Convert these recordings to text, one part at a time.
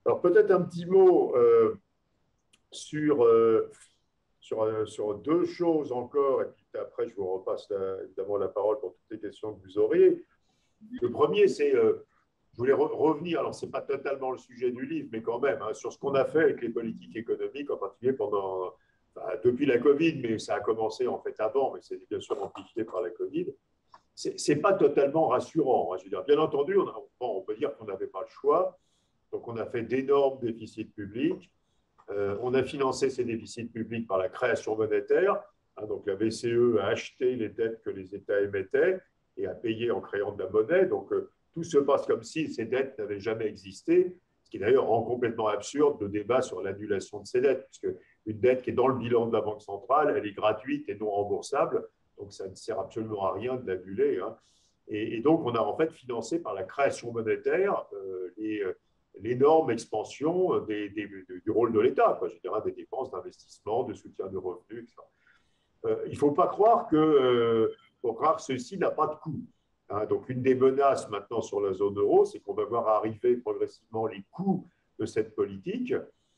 Alors peut-être un petit mot sur, sur deux choses encore, et puis après je vous repasse évidemment la parole pour toutes les questions que vous auriez. Le premier, c'est, je voulais revenir, alors ce n'est pas totalement le sujet du livre, mais quand même, hein, sur ce qu'on a fait avec les politiques économiques, en particulier pendant, enfin, depuis la Covid, mais ça a commencé en fait avant, mais c'est bien sûr amplifié par la Covid. C'est pas totalement rassurant. Hein, je veux dire, bien entendu, on peut dire qu'on n'avait pas le choix, donc on a fait d'énormes déficits publics. On a financé ces déficits publics par la création monétaire. Hein, donc la BCE a acheté les dettes que les États émettaient et a payé en créant de la monnaie. Donc tout se passe comme si ces dettes n'avaient jamais existé, ce qui d'ailleurs rend complètement absurde le débat sur l'annulation de ces dettes, puisque une dette qui est dans le bilan de la Banque centrale, elle est gratuite et non remboursable, donc ça ne sert absolument à rien de l'annuler. Hein. Et donc on a en fait financé par la création monétaire l'énorme expansion du rôle de l'État, je dirais des dépenses d'investissement, de soutien de revenus, etc. Il ne faut pas croire que ceci n'a pas de coût. Hein, donc, une des menaces maintenant sur la zone euro, c'est qu'on va voir arriver progressivement les coûts de cette politique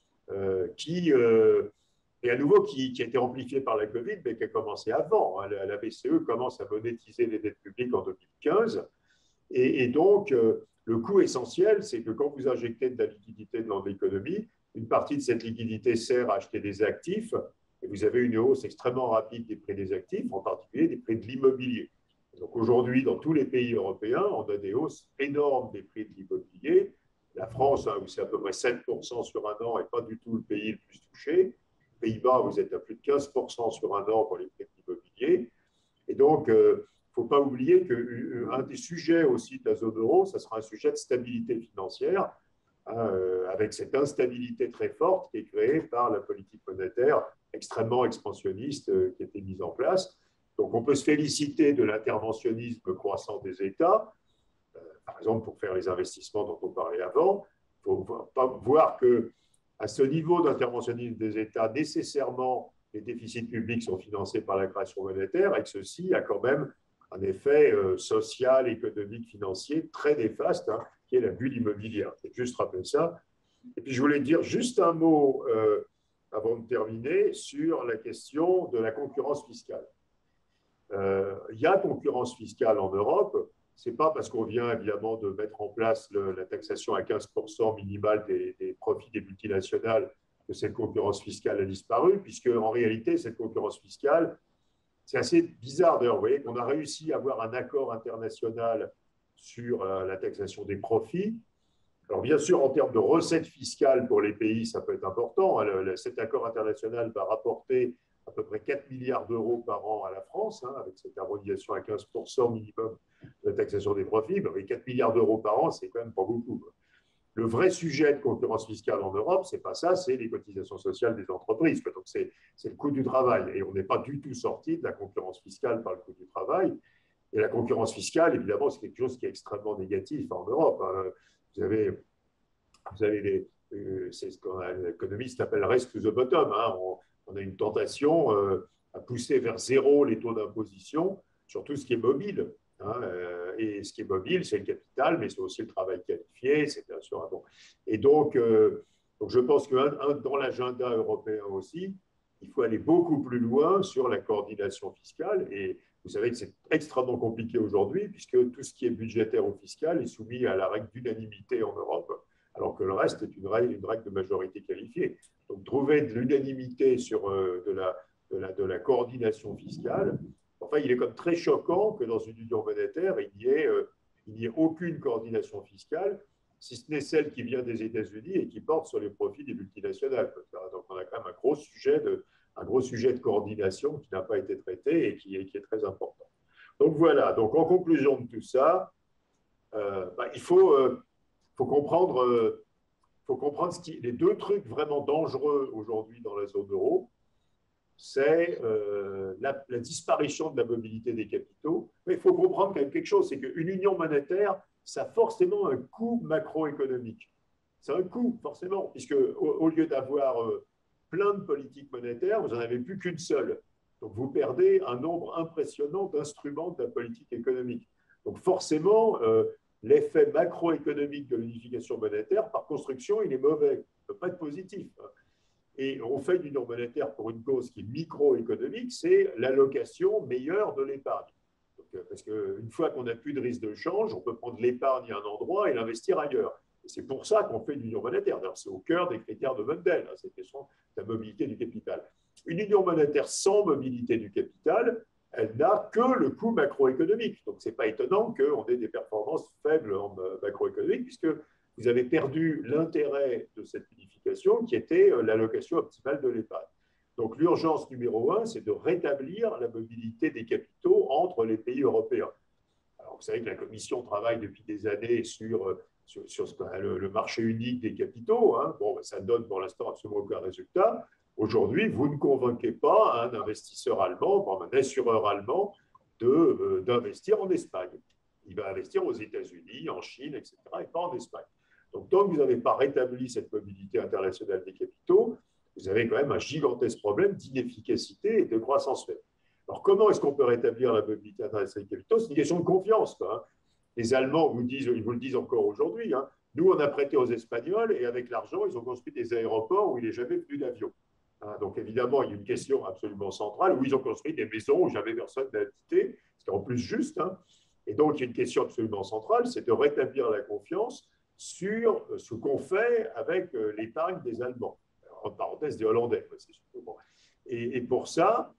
et à nouveau qui a été amplifiée par la Covid, mais qui a commencé avant. Hein. La BCE commence à monétiser les dettes publiques en 2015. Et donc, le coût essentiel, c'est que quand vous injectez de la liquidité dans l'économie, une partie de cette liquidité sert à acheter des actifs, et vous avez une hausse extrêmement rapide des prix des actifs, en particulier des prix de l'immobilier. Donc aujourd'hui, dans tous les pays européens, on a des hausses énormes des prix de l'immobilier. La France, hein, où c'est à peu près 7% sur un an, et pas du tout le pays le plus touché. Pays-Bas, vous êtes à plus de 15% sur un an pour les prix de l'immobilier. Et donc, il ne faut pas oublier qu'un des sujets aussi de la zone euro, ça sera un sujet de stabilité financière, hein, avec cette instabilité très forte qui est créée par la politique monétaire extrêmement expansionniste qui a été mise en place. Donc, on peut se féliciter de l'interventionnisme croissant des États, par exemple pour faire les investissements dont on parlait avant. Il ne faut pas voir qu'à ce niveau d'interventionnisme des États, nécessairement, les déficits publics sont financés par la création monétaire et que ceci a quand même un effet social, économique, financier très néfaste, hein, qui est la bulle immobilière. Je vais juste rappeler ça. Et puis je voulais dire juste un mot avant de terminer sur la question de la concurrence fiscale. Il y a concurrence fiscale en Europe. Ce n'est pas parce qu'on vient évidemment de mettre en place la taxation à 15% minimale des profits des multinationales que cette concurrence fiscale a disparu, puisque en réalité, cette concurrence fiscale, c'est assez bizarre d'ailleurs. Vous voyez qu'on a réussi à avoir un accord international sur la taxation des profits. Alors bien sûr, en termes de recettes fiscales pour les pays, ça peut être important. Cet accord international va rapporter à peu près 4 milliards d'euros par an à la France, hein, avec cette harmonisation à 15% minimum de la taxation des profits. Mais 4 milliards d'euros par an, c'est quand même pas beaucoup. Le vrai sujet de concurrence fiscale en Europe, c'est pas ça, c'est les cotisations sociales des entreprises. Donc c'est le coût du travail. Et on n'est pas du tout sorti de la concurrence fiscale par le coût du travail. Et la concurrence fiscale, évidemment, c'est quelque chose qui est extrêmement négatif en Europe. Hein. Vous avez c'est ce qu'un économiste appelle rest to the bottom. Hein. On a une tentation à pousser vers zéro les taux d'imposition sur tout ce qui est mobile. Hein. Et ce qui est mobile, c'est le capital, mais c'est aussi le travail qualifié, c'est bien sûr. Bon. Et donc je pense que dans l'agenda européen aussi, il faut aller beaucoup plus loin sur la coordination fiscale. Et vous savez que c'est extrêmement compliqué aujourd'hui, puisque tout ce qui est budgétaire ou fiscal est soumis à la règle d'unanimité en Europe, alors que le reste est une règle de majorité qualifiée. Donc, trouver de l'unanimité sur de la coordination fiscale, enfin, il est comme très choquant que dans une union monétaire, il n'y ait aucune coordination fiscale, si ce n'est celle qui vient des États-Unis et qui porte sur les profits des multinationales. Donc, on a quand même un gros sujet de coordination qui n'a pas été traité et qui est très important. Donc, voilà. Donc, en conclusion de tout ça, il faut comprendre, les deux trucs vraiment dangereux aujourd'hui dans la zone euro, c'est la disparition de la mobilité des capitaux. Mais il faut comprendre quand même quelque chose, c'est qu'une union monétaire, ça a forcément un coût macroéconomique. C'est un coût, forcément, puisque au lieu d'avoir plein de politiques monétaires, vous n'en avez plus qu'une seule. Donc vous perdez un nombre impressionnant d'instruments de la politique économique. Donc forcément, l'effet macroéconomique de l'unification monétaire, par construction, il est mauvais, il ne peut pas être positif. Et on fait une union monétaire pour une cause qui est microéconomique, c'est l'allocation meilleure de l'épargne. Parce qu'une fois qu'on n'a plus de risque de change, on peut prendre l'épargne à un endroit et l'investir ailleurs. Et c'est pour ça qu'on fait une union monétaire. C'est au cœur des critères de Mundell, cette question de la mobilité du capital. Une union monétaire sans mobilité du capital, elle n'a que le coût macroéconomique. Donc, ce n'est pas étonnant qu'on ait des performances faibles en macroéconomique, puisque vous avez perdu l'intérêt de cette unification qui était l'allocation optimale de l'épargne. Donc, l'urgence numéro un, c'est de rétablir la mobilité des capitaux entre les pays européens. Alors, vous savez que la Commission travaille depuis des années sur le marché unique des capitaux. Bon, ça donne pour l'instant absolument aucun résultat. Aujourd'hui, vous ne convainquez pas un investisseur allemand, un assureur allemand, d'investir en Espagne. Il va investir aux États-Unis, en Chine, etc., et pas en Espagne. Donc, tant que vous n'avez pas rétabli cette mobilité internationale des capitaux, vous avez quand même un gigantesque problème d'inefficacité et de croissance faible. Alors, comment est-ce qu'on peut rétablir la mobilité internationale des capitaux? C'est une question de confiance. Les Allemands ils vous le disent encore aujourd'hui. Nous, on a prêté aux Espagnols et avec l'argent, ils ont construit des aéroports où il n'est jamais venu d'avion. Donc, évidemment, il y a une question absolument centrale où ils ont construit des maisons où jamais personne n'a habité, ce qui est en plus juste. Et donc, il y a une question absolument centrale, c'est de rétablir la confiance sur ce qu'on fait avec l'épargne des Allemands. En parenthèse, des Hollandais. C'est surtout bon. Et pour ça,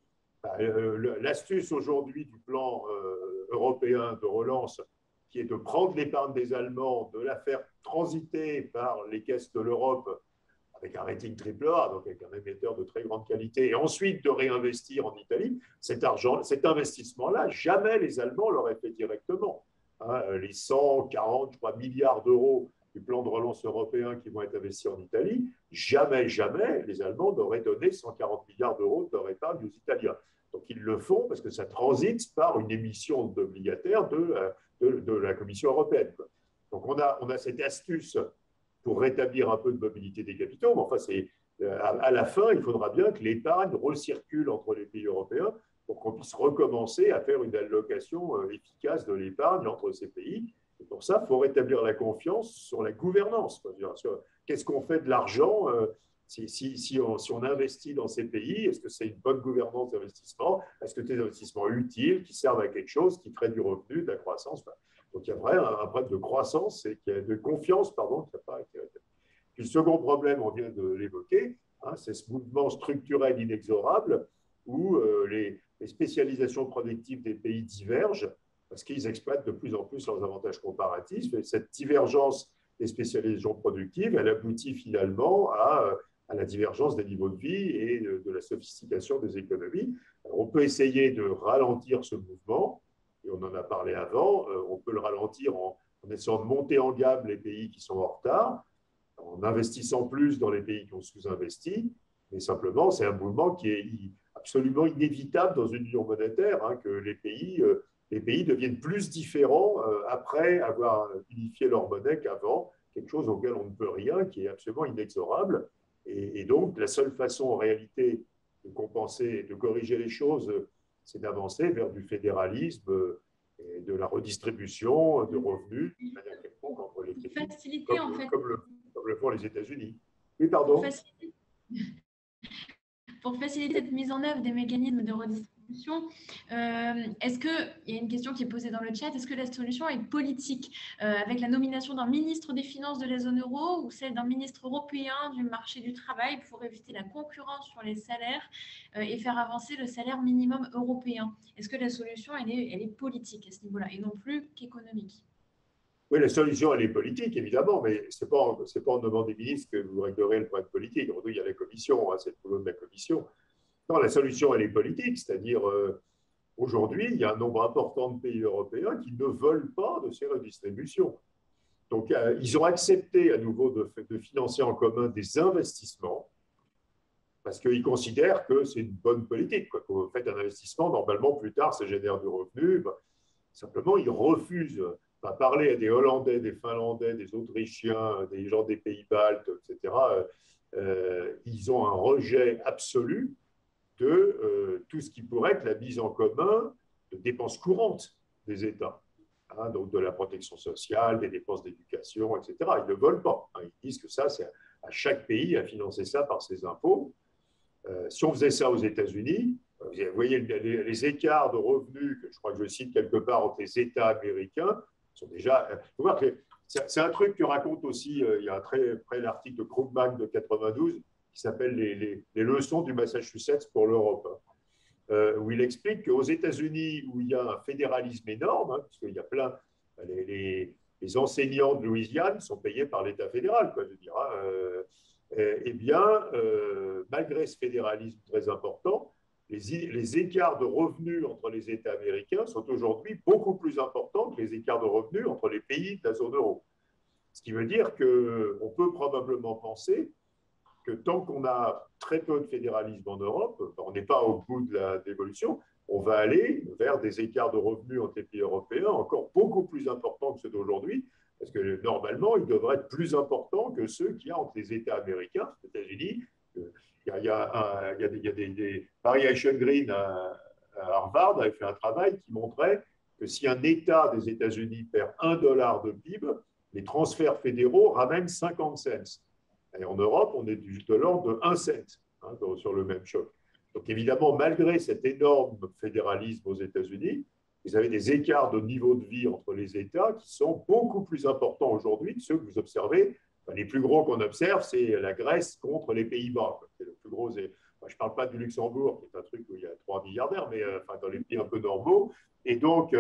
l'astuce aujourd'hui du plan européen de relance, qui est de prendre l'épargne des Allemands, de la faire transiter par les caisses de l'Europe avec un rating AAA, donc avec un émetteur de très grande qualité, et ensuite de réinvestir en Italie, cet investissement-là, jamais les Allemands l'auraient fait directement. Les 140, je crois, milliards d'euros du plan de relance européen qui vont être investis en Italie, jamais les Allemands n'auraient donné 140 milliards d'euros de leur épargne aux Italiens. Donc ils le font parce que ça transite par une émission d'obligataires de la Commission européenne. Donc on a cette astuce pour rétablir un peu de mobilité des capitaux, mais enfin, à la fin, il faudra bien que l'épargne recircule entre les pays européens pour qu'on puisse recommencer à faire une allocation efficace de l'épargne entre ces pays. Et pour ça, il faut rétablir la confiance sur la gouvernance. Qu'est-ce qu'on fait de l'argent si on investit dans ces pays? Est-ce que c'est une bonne gouvernance d'investissement? Est-ce que c'est des investissements utiles qui servent à quelque chose, qui créent du revenu, de la croissance? Donc, il y a vraiment un problème de croissance et de confiance, pardon, qui n'a pas été rétabli. Puis le second problème, on vient de l'évoquer, c'est ce mouvement structurel inexorable où les spécialisations productives des pays divergent parce qu'ils exploitent de plus en plus leurs avantages comparatifs. Et cette divergence des spécialisations productives, elle aboutit finalement à la divergence des niveaux de vie et de la sophistication des économies. Alors, on peut essayer de ralentir ce mouvement, et on en a parlé avant, on peut le ralentir en essayant de monter en gamme les pays qui sont en retard, en investissant plus dans les pays qui ont sous-investi, mais simplement, c'est un mouvement qui est absolument inévitable dans une union monétaire, que les pays deviennent plus différents après avoir unifié leur monnaie qu'avant, quelque chose auquel on ne peut rien, qui est absolument inexorable. Et donc, la seule façon en réalité de compenser, de corriger les choses, c'est d'avancer vers du fédéralisme et de la redistribution de revenus de manière quelconque entre les pays, faciliter, en fait. comme le font les États-Unis. Oui, pardon. Pour faciliter cette mise en œuvre des mécanismes de redistribution, est-ce qu'il y a une question qui est posée dans le chat, est-ce que la solution est politique avec la nomination d'un ministre des Finances de la zone euro ou celle d'un ministre européen du marché du travail pour éviter la concurrence sur les salaires et faire avancer le salaire minimum européen? Est-ce que la solution, elle est politique à ce niveau-là et non plus qu'économique? Oui, la solution, elle est politique, évidemment, mais ce n'est pas en nommant des ministres que vous réglerez le problème politique. Aujourd'hui, il y a la commission, c'est le boulot de la commission. Non, la solution, elle est politique, c'est-à-dire, aujourd'hui, il y a un nombre important de pays européens qui ne veulent pas de ces redistributions. Donc, ils ont accepté à nouveau de financer en commun des investissements parce qu'ils considèrent que c'est une bonne politique. Quand vous faites un investissement, normalement, plus tard, ça génère du revenu. Simplement, ils refusent à parler à des Hollandais, des Finlandais, des Autrichiens, des gens des Pays-Baltes, etc. Ils ont un rejet absolu de tout ce qui pourrait être la mise en commun de dépenses courantes des États. hein, donc de la protection sociale, des dépenses d'éducation, etc. Ils ne veulent pas. Hein. Ils disent que ça, c'est à chaque pays à financer ça par ses impôts. Si on faisait ça aux États-Unis, vous voyez les écarts de revenus, que je crois que je cite quelque part entre les États américains, sont déjà. Il faut voir que c'est un truc que raconte aussi, il y a un très bel article de Krugman de 92 qui s'appelle les leçons du Massachusetts pour l'Europe, où il explique qu'aux États-Unis, où il y a un fédéralisme énorme, hein, parce qu'il y a plein, les enseignants de Louisiane sont payés par l'État fédéral, quoi, je veux dire, hein, eh bien, malgré ce fédéralisme très important, les écarts de revenus entre les États américains sont aujourd'hui beaucoup plus importants que les écarts de revenus entre les pays de la zone euro. Ce qui veut dire qu'on peut probablement penser que tant qu'on a très peu de fédéralisme en Europe, on n'est pas au bout de l'évolution, on va aller vers des écarts de revenus entre les pays européens encore beaucoup plus importants que ceux d'aujourd'hui, parce que normalement, ils devraient être plus importants que ceux qu'il y a entre les États américains, les États-Unis. Il y a des Variation Green à Harvard avait fait un travail qui montrait que si un État des États-Unis perd $1 de PIB, les transferts fédéraux ramènent 50 cents. Et en Europe, on est de l'ordre de 1 cent, hein, sur le même choc. Donc évidemment, malgré cet énorme fédéralisme aux États-Unis, vous avez des écarts de niveau de vie entre les États qui sont beaucoup plus importants aujourd'hui que ceux que vous observez. Enfin, les plus gros qu'on observe, c'est la Grèce contre les Pays-Bas. C'est le plus gros. Enfin, je ne parle pas du Luxembourg, qui est un truc où il y a 3 milliardaires, mais enfin, dans les pays un peu normaux. Et donc,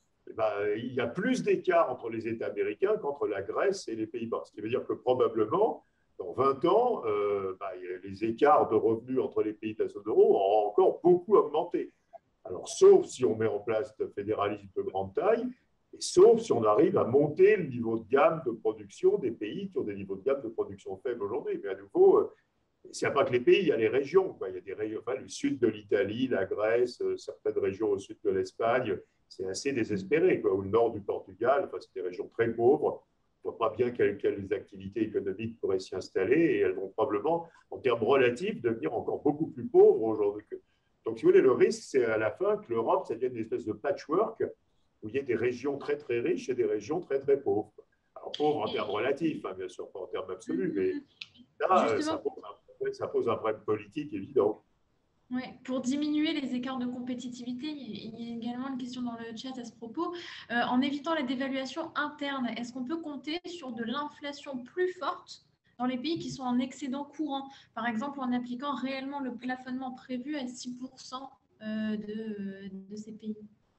il y a plus d'écart entre les États américains qu'entre la Grèce et les Pays-Bas. Ce qui veut dire que probablement, dans 20 ans, les écarts de revenus entre les pays de la zone euro auront encore beaucoup augmenté. Alors, sauf si on met en place le fédéralisme de grande taille, et sauf si on arrive à monter le niveau de gamme de production des pays qui ont des niveaux de gamme de production faibles aujourd'hui. Mais à nouveau, il n'y a pas que les pays, il y a les régions. Quoi. Il y a des régions, enfin, le sud de l'Italie, la Grèce, certaines régions au sud de l'Espagne, c'est assez désespéré. Quoi. Ou le nord du Portugal, enfin, c'est des régions très pauvres. On ne voit pas bien quelles activités économiques pourraient s'y installer et elles vont probablement, en termes relatifs, devenir encore beaucoup plus pauvres aujourd'hui. Donc, si vous voulez, le risque, c'est à la fin que l'Europe, ça devienne une espèce de patchwork où il y a des régions très, très riches et des régions très, très pauvres. Alors, pauvres en termes relatifs, hein, bien sûr, pas en termes absolus, mais là, ça pose un problème politique évident. Ouais, pour diminuer les écarts de compétitivité, il y a également une question dans le chat à ce propos. En évitant la dévaluation interne, est-ce qu'on peut compter sur de l'inflation plus forte dans les pays qui sont en excédent courant, par exemple en appliquant réellement le plafonnement prévu à 6% de ces pays?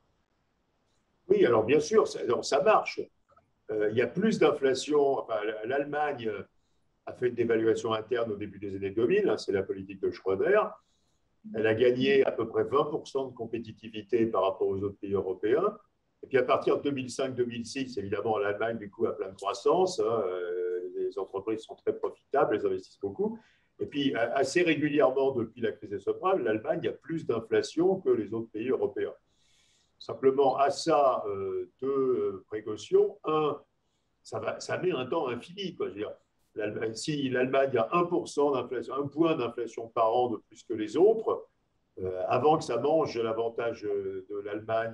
Oui, alors bien sûr, ça marche. Il y a plus d'inflation. Enfin, l'Allemagne a fait une dévaluation interne au début des années 2000, hein, c'est la politique de Schröder. Elle a gagné à peu près 20% de compétitivité par rapport aux autres pays européens. Et puis à partir de 2005-2006, évidemment, l'Allemagne, du coup, a plein de croissance. Hein, les entreprises sont très profitables, elles investissent beaucoup. Et puis, assez régulièrement, depuis la crise des subprimes, l'Allemagne a plus d'inflation que les autres pays européens. Simplement, à ça, deux précautions. Un, ça met un temps infini. Quoi. Je veux dire, si l'Allemagne a 1% d'inflation, 1 point d'inflation par an de plus que les autres, avant que ça mange l'avantage de l'Allemagne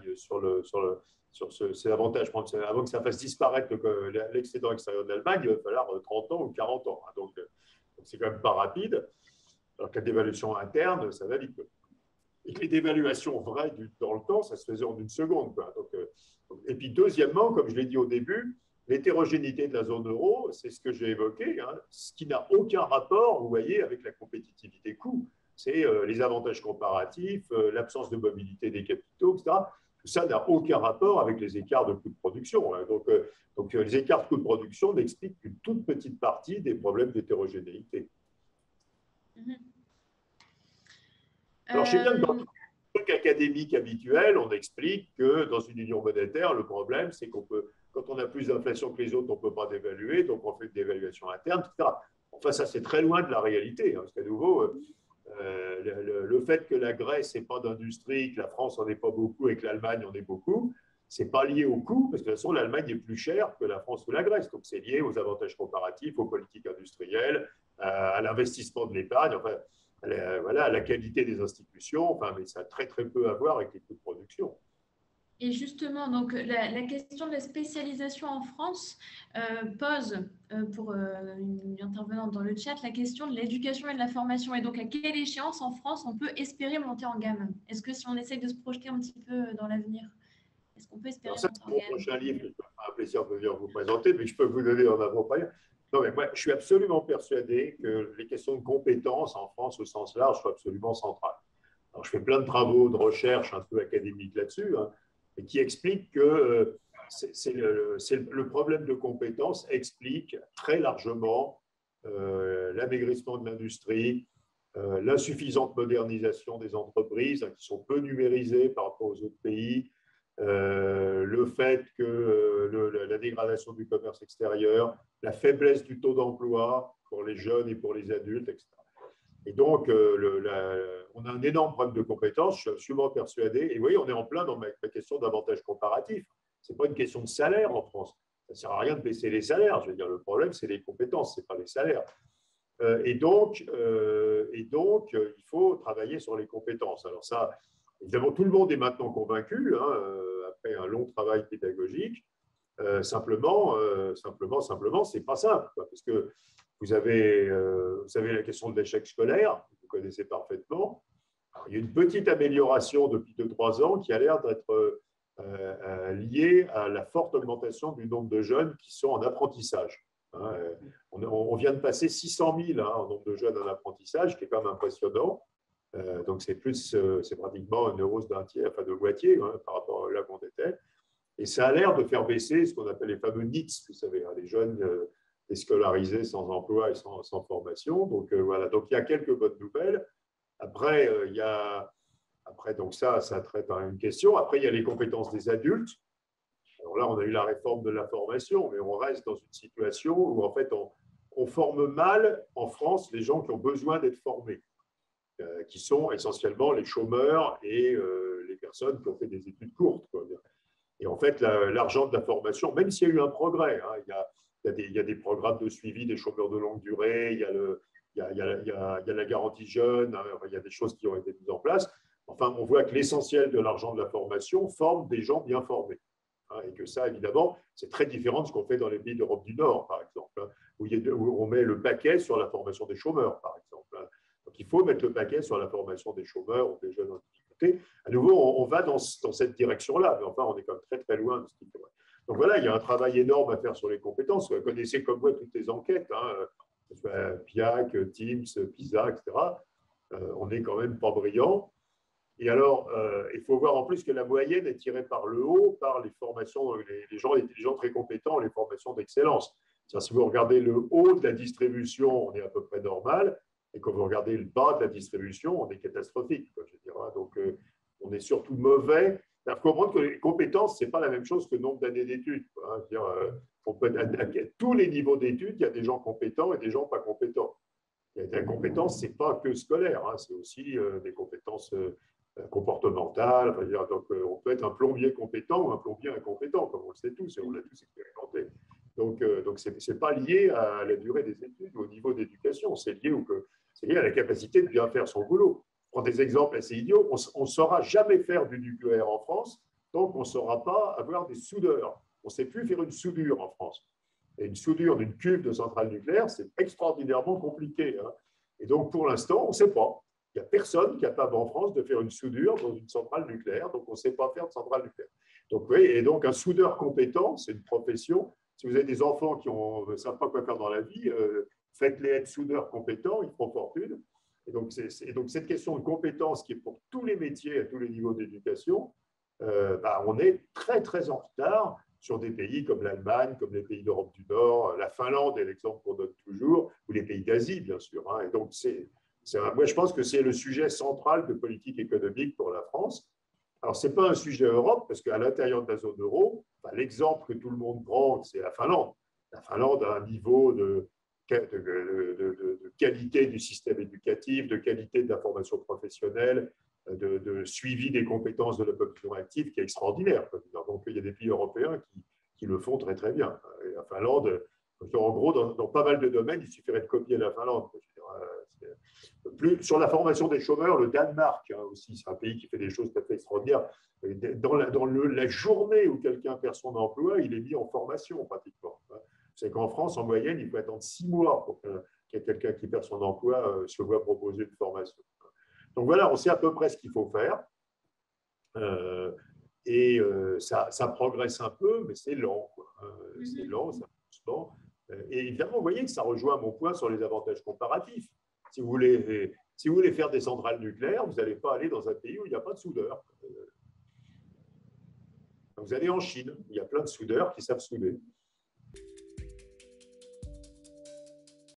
ces avantages, avant que ça fasse disparaître l'excédent extérieur de l'Allemagne, il va falloir 30 ans ou 40 ans. Hein, donc, c'est quand même pas rapide. Alors que la dévaluation interne, ça va vite. Quoi. Et que les dévaluations vraies dans le temps, ça se faisait en une seconde. Quoi. Et puis, deuxièmement, comme je l'ai dit au début, l'hétérogénéité de la zone euro, c'est ce que j'ai évoqué, hein, ce qui n'a aucun rapport, vous voyez, avec la compétitivité coût. C'est les avantages comparatifs, l'absence de mobilité des capitaux, etc. Tout ça n'a aucun rapport avec les écarts de coûts de production. Hein. Donc, les écarts de coûts de production n'expliquent qu'une toute petite partie des problèmes d'hétérogénéité. Alors, je sais bien que dans le truc académique habituel, on explique que dans une union monétaire, le problème, c'est qu'on peut, quand on a plus d'inflation que les autres, on ne peut pas dévaluer, donc on fait une dévaluation interne, etc. Enfin, ça, c'est très loin de la réalité. Hein, parce qu'à nouveau, le fait que la Grèce n'ait pas d'industrie, que la France n'en ait pas beaucoup et que l'Allemagne en ait beaucoup, ce n'est pas lié au coût, parce que de toute façon, l'Allemagne est plus chère que la France ou la Grèce. Donc, c'est lié aux avantages comparatifs, aux politiques industrielles, à l'investissement de l'épargne. Enfin, voilà, la qualité des institutions, enfin, mais ça a très très peu à voir avec les coûts de production. Et justement, donc, la question de la spécialisation en France pose, pour une intervenante dans le chat, la question de l'éducation et de la formation. Et donc, à quelle échéance en France on peut espérer monter en gamme? Est-ce que si on essaye de se projeter un petit peu dans l'avenir, est-ce qu'on peut espérer Alors ça, monter c'est en mon gamme? prochain livre que je me ferai un plaisir de venir vous présenter, mais je peux vous donner en avant-première. Non, mais moi, je suis absolument persuadé que les questions de compétences en France au sens large sont absolument centrales. Alors, je fais plein de travaux de recherche un peu académiques là-dessus, hein, et qui expliquent que le problème de compétences explique très largement l'amaigrissement de l'industrie, l'insuffisante modernisation des entreprises, hein, qui sont peu numérisées par rapport aux autres pays, le fait que la dégradation du commerce extérieur, la faiblesse du taux d'emploi pour les jeunes et pour les adultes, etc. Et donc, on a un énorme problème de compétences, je suis absolument persuadé. Et vous voyez, on est en plein dans ma question d'avantage comparatif. Ce n'est pas une question de salaire en France. Ça ne sert à rien de baisser les salaires. Je veux dire, le problème, c'est les compétences, ce n'est pas les salaires. Et donc, il faut travailler sur les compétences. Alors ça, évidemment, tout le monde est maintenant convaincu, hein, après un long travail pédagogique. Simplement, c'est pas simple, quoi, parce que vous avez la question de l'échec scolaire, que vous connaissez parfaitement. Alors, il y a une petite amélioration depuis 2-3 ans qui a l'air d'être liée à la forte augmentation du nombre de jeunes qui sont en apprentissage. Hein, on vient de passer 600 000 hein, en nombre de jeunes en apprentissage, qui est quand même impressionnant. Donc c'est pratiquement une hausse d'un tiers, enfin de moitié hein, par rapport à là qu'on était. Et ça a l'air de faire baisser ce qu'on appelle les fameux NEETs, vous savez, hein, les jeunes déscolarisés sans emploi et sans formation. Donc voilà, donc il y a quelques bonnes nouvelles. Après, donc ça traite à une question. Après, il y a les compétences des adultes. Alors là, on a eu la réforme de la formation, mais on reste dans une situation où en fait, on forme mal en France les gens qui ont besoin d'être formés, qui sont essentiellement les chômeurs et les personnes qui ont fait des études courtes, quoi. Et en fait, l'argent de la formation, même s'il y a eu un progrès, hein, il y a des programmes de suivi des chômeurs de longue durée, il y a la garantie jeune, hein, il y a des choses qui ont été mises en place. Enfin, on voit que l'essentiel de l'argent de la formation forme des gens bien formés. Hein, et que ça, évidemment, c'est très différent de ce qu'on fait dans les pays d'Europe du Nord, par exemple, hein, où on met le paquet sur la formation des chômeurs, par exemple. Hein. Donc, il faut mettre le paquet sur la formation des chômeurs ou des jeunes en difficulté. À nouveau, on va dans cette direction-là, mais enfin, on est quand même très, très loin de ce qu'il faudrait. Donc voilà, il y a un travail énorme à faire sur les compétences. Vous connaissez comme moi toutes les enquêtes, hein, que ce soit PIAC, Teams, PISA, etc. On n'est quand même pas brillant. Et alors, il faut voir en plus que la moyenne est tirée par le haut, par les formations, les gens très compétents, les formations d'excellence. Si vous regardez le haut de la distribution, on est à peu près normal. Et quand vous regardez le bas de la distribution, on est catastrophique, quoi, je dirais. Donc, on est surtout mauvais. Il faut comprendre que les compétences, ce n'est pas la même chose que le nombre d'années d'études. Hein. On peut, à tous les niveaux d'études, il y a des gens compétents et des gens pas compétents. Et la compétence, ce n'est pas que scolaire, hein, c'est aussi des compétences comportementales. Enfin, donc, on peut être un plombier compétent ou un plombier incompétent, comme on le sait tous, et on l'a tous expérimenté. Donc ce n'est pas lié à la durée des études ou au niveau d'éducation, c'est lié à la capacité de bien faire son boulot. Je prends des exemples assez idiots. On ne saura jamais faire du nucléaire en France tant qu'on ne saura pas avoir des soudeurs. On ne sait plus faire une soudure en France. Et une soudure d'une cuve de centrale nucléaire, c'est extraordinairement compliqué. Hein. Et donc, pour l'instant, on ne sait pas. Il n'y a personne capable en France de faire une soudure dans une centrale nucléaire, donc on ne sait pas faire de centrale nucléaire. Donc, oui, et donc un soudeur compétent, c'est une profession. Si vous avez des enfants qui ne savent pas quoi faire dans la vie, faites-les être soudeurs compétents, ils feront fortune. Et donc, cette question de compétence qui est pour tous les métiers, à tous les niveaux d'éducation, on est très, très en retard sur des pays comme l'Allemagne, comme les pays d'Europe du Nord, la Finlande est l'exemple qu'on donne toujours, ou les pays d'Asie, bien sûr. Hein. Et donc, moi, je pense que c'est le sujet central de politique économique pour la France. Alors, ce n'est pas un sujet Europe, parce qu'à l'intérieur de la zone euro, l'exemple que tout le monde prend, c'est la Finlande. La Finlande a un niveau de qualité du système éducatif, de qualité de la formation professionnelle, de suivi des compétences de la population active qui est extraordinaire. Donc, il y a des pays européens qui le font très, très bien. Et la Finlande, en gros, dans pas mal de domaines, il suffirait de copier la Finlande. Sur la formation des chômeurs, le Danemark aussi, c'est un pays qui fait des choses tout à fait extraordinaires. Dans la journée où quelqu'un perd son emploi, il est mis en formation pratiquement. C'est qu'en France, en moyenne, il faut attendre 6 mois pour qu'il y ait quelqu'un qui perd son emploi se voit proposer une formation. Donc voilà, on sait à peu près ce qu'il faut faire. Ça progresse un peu, mais c'est lent. C'est lent, ça pousse lent. Et évidemment, vous voyez que ça rejoint mon point sur les avantages comparatifs. Si vous voulez faire des centrales nucléaires, vous n'allez pas aller dans un pays où il n'y a pas de soudeurs. Vous allez en Chine, il y a plein de soudeurs qui savent souder.